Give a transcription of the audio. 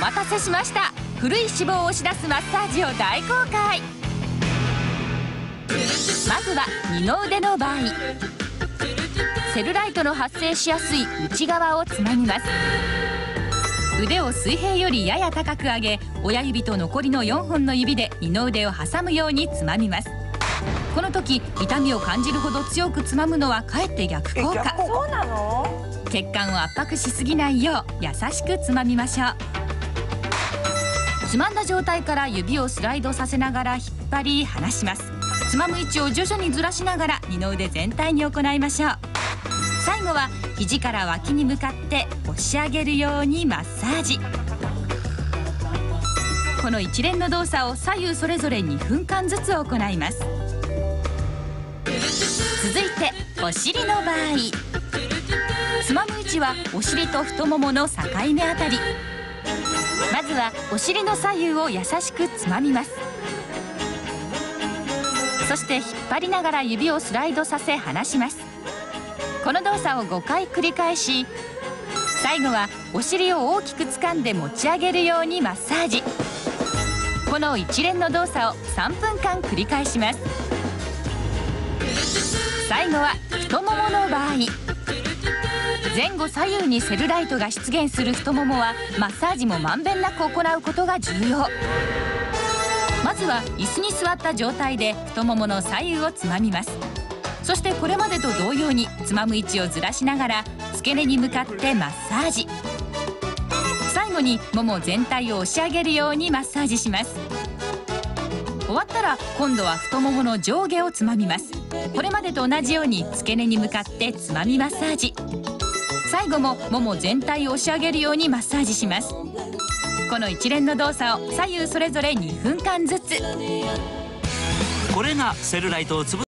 待たせしました。古い脂肪を押し出すマッサージを大公開。まずは二の腕の場合、セルライトの発生しやすい内側をつまみます。腕を水平よりやや高く上げ、親指と残りの4本の指で二の腕を挟むようにつまみます。この時痛みを感じるほど強くつまむのはかえって逆効果。 そうなの？ 血管を圧迫しすぎないよう優しくつまみましょう。つまんだ状態から指をスライドさせながら引っ張り離します。つまむ位置を徐々にずらしながら二の腕全体に行いましょう。最後は肘から脇に向かって押し上げるようにマッサージ。この一連の動作を左右それぞれ2分間ずつ行います。続いてお尻の場合、つまむ位置はお尻と太ももの境目あたり。まずはお尻の左右を優しくつまみます。そして引っ張りながら指をスライドさせ離します。この動作を5回繰り返し、最後はお尻を大きく掴んで持ち上げるようにマッサージ。この一連の動作を3分間繰り返します。最後は太ももの場合、前後左右にセルライトが出現する太ももはマッサージもまんべんなく行うことが重要。まずは椅子に座った状態で太ももの左右をつまみます。そしてこれまでと同様につまむ位置をずらしながら付け根に向かってマッサージ。最後にもも全体を押し上げるようにマッサージします。終わったら今度は太ももの上下をつまみます。これまでと同じように付け根に向かってつまみマッサージ。最後ももも全体を押し上げるようにマッサージします。この一連の動作を左右それぞれ2分間ずつ。 これがセルライトを潰